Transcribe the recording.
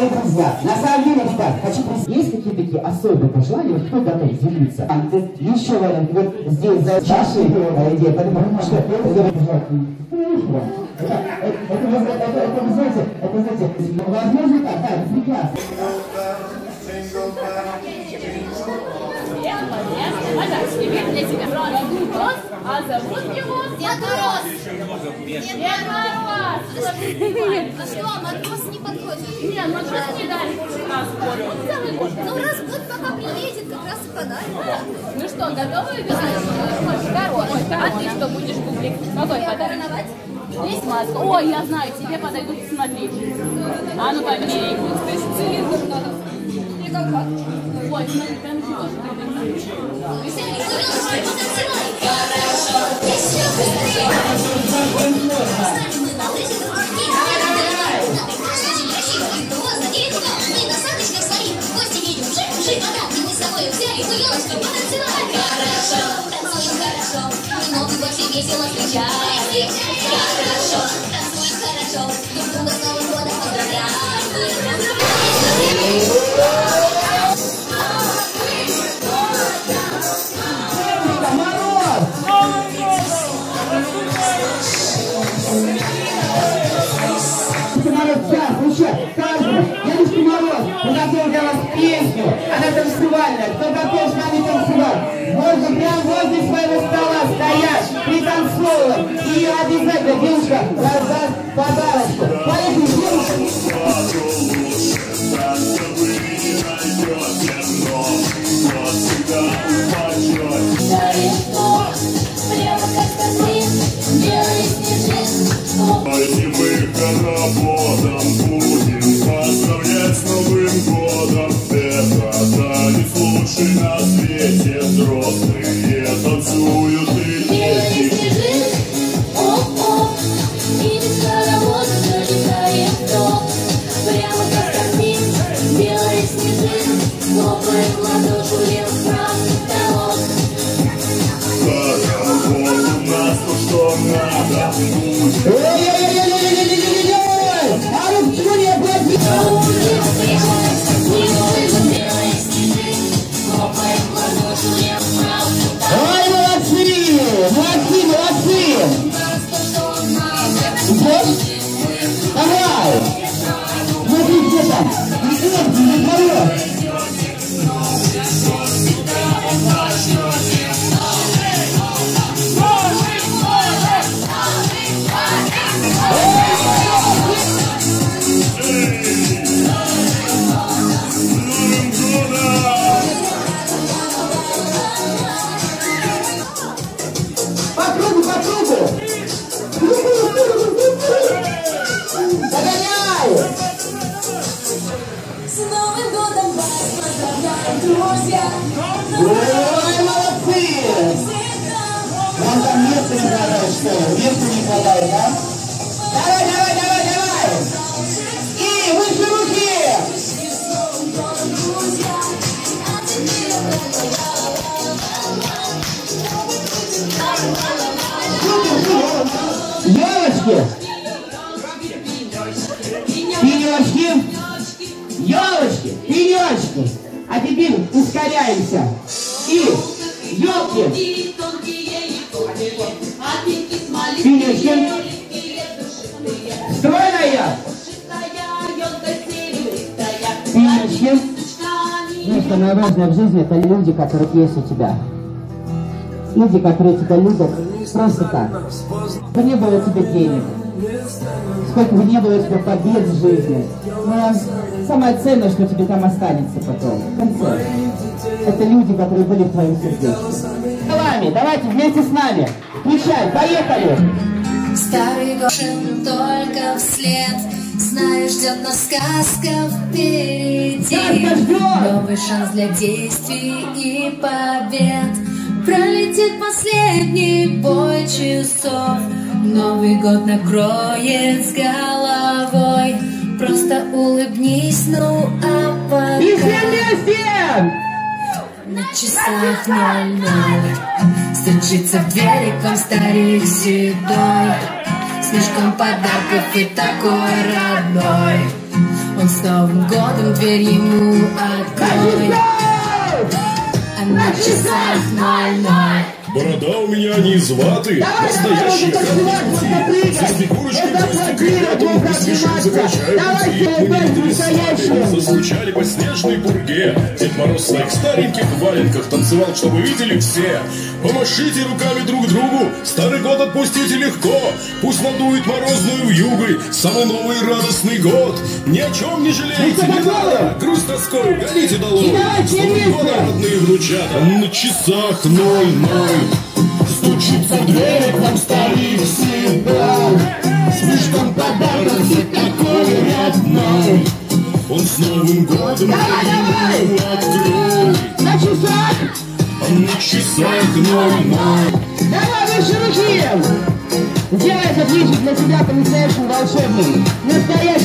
дорогие друзья, на самом деле, ребят, хочу просить, есть какие-то такие особые пожелания, вот кто готов делиться? Еще вариант, вот здесь за чашей идея, потому что это, вы знаете, возможно так, да, это прекрасно. Для тебя вопрос, а зовут его Дед Мороз. Дед Мороз. А что, матрос не подходит? Нет, матрос не дарит раз в год, он целый год. Ну, раз в год пока приедет, как раз и подарит. Ну что, готовы выбирать? Король. А ты что будешь гуглить? Какой подарок? Есть маска? Ой, я знаю, тебе подойдут, смотри. А ну померяй. То есть цилиндр надо. Или как? Ой, смотри, там живешь. Весело встречай, хорошо, танцуем хорошо, друг друга с Новым годом поздравляем. Дедушка Мороз приготовил для вас песню, она танцевальная, кто готов с нами танцевать? Можно прямо возле своего стола стоять, пританцовывать, и обязательно девушка раздаст подарочку. Поехали, девушка! Мы хороводом будем поздравлять с Новым годом. Это танец лучший на свете, взрослые танцуют и дети. Оп-оп, и без хоровода залетаем в топ. Прямо как картин, белый снежин, хлопаем в ладоши вправо потолок. Хоровод у нас то, что надо будет. Ой, молодцы! Молодцы, молодцы! Давай! Смотри, где там? Не Мороз! Ой, молодцы! Вам там места не хватает, что ли? Места не хватает, да? Давай, давай, давай, давай! И выше руки! Елочки! Пенечки! Елочки! Пенечки! А теперь ускоряемся. И елки. Пенечки. Стройная. Пенечки. Ну, что наиважное в жизни — это люди, которые есть у тебя. Люди, которые тебя любят просто так. Сколько не было у тебя денег, сколько бы не было у тебя побед в жизни, но самое ценное, что тебе там останется потом, в конце, это люди, которые были в твоем сердечке. Давайте вместе с нами. Включай, поехали! Старый год только вслед, знаешь, ждет нас сказка впереди. Новый шанс для действий и побед. Пролетит последний бой часов, Новый год накроет с головой. Просто улыбнись, ну а пока И все вместе! на часах 00 стучится в двери к вам старик седой, с мешком подарков и такой родной. Он с Новым годом дверь ему откроет. А на часах 00. Борода у меня не из ваты, настоящий конфетти. За снегурочкой гвоздик и рядом поспешим, закачаем пути. Мы не видели сваты, зазвучали по снежной пурге. Дед Мороз в своих стареньких валенках танцевал, чтобы видели все. Помашите руками друг другу, старый год отпустите легко. Пусть надует морозную вьюгой самый новый радостный год. Ни о чем не жалейте, не надо, грусть тоской гоните долой. С Новым годом, родные внучата, на часах 00. Стучится в дверь к нам старик всегда. Слишком подарок и такой родной. Он с Новым годом дверь откроет. На часах! А на часах 00. Давай выше руки! Сделай этот личик для тебя по-настоящему волшебным. Настоящий